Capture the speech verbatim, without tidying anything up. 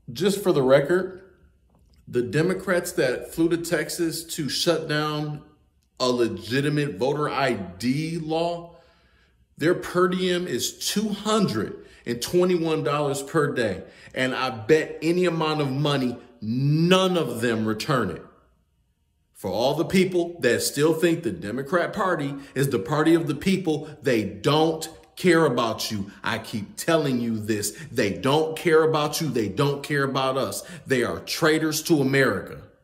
Just for the record, the Democrats that flew to Texas to shut down a legitimate voter I D law, their per diem is two hundred twenty-one dollars per day. And I bet any amount of money, none of them return it. For all the people that still think the Democrat Party is the party of the people, they don't care about you. I keep telling you this. They don't care about you. They don't care about us. They are traitors to America.